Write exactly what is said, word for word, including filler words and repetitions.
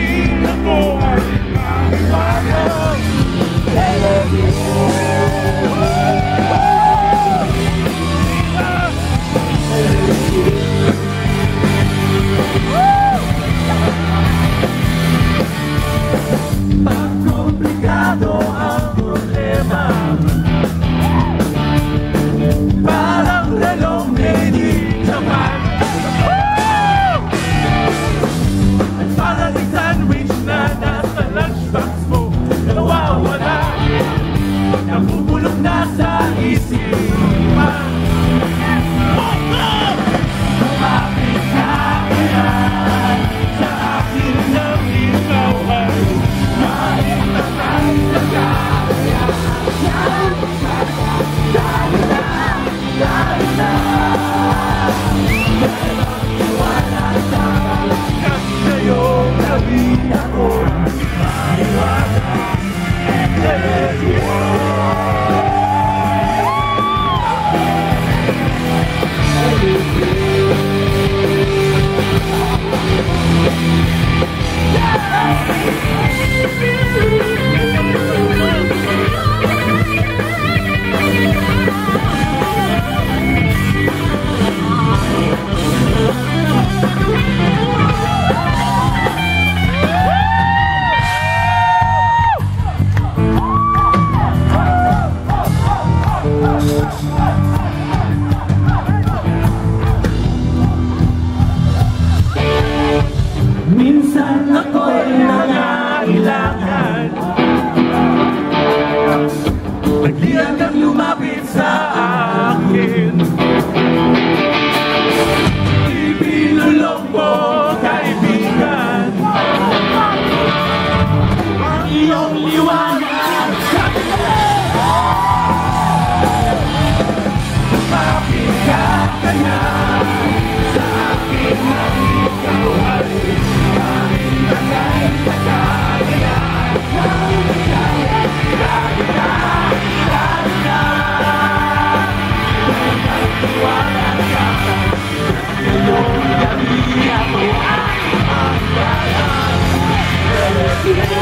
vida ko ay maiwanan. Pag komplikado ang problema, parang relong hindi sapat. At parang sandwich na nasa lunchbox mo, nawawala, nabubulok na sa isipan. Lumapit ka kaya sa akin nang ikaw ay maipatay sa kaya. Dahil na, dahil na, dahil magtiwala sa at ngayong gabi ako maiwanan. Minsan ako'y nangailangan pagdiyan kang lumapit sa akin. Ibinulong mo, kaibigan, ang iyong liwanag sa akin. Lumapit ka kaya sa akin ang ikaw ay maipatay sa kaya. Dahil na, dahil na, dahil na, dahil magtiwala ka ngayong gabi ako ay maiwanan.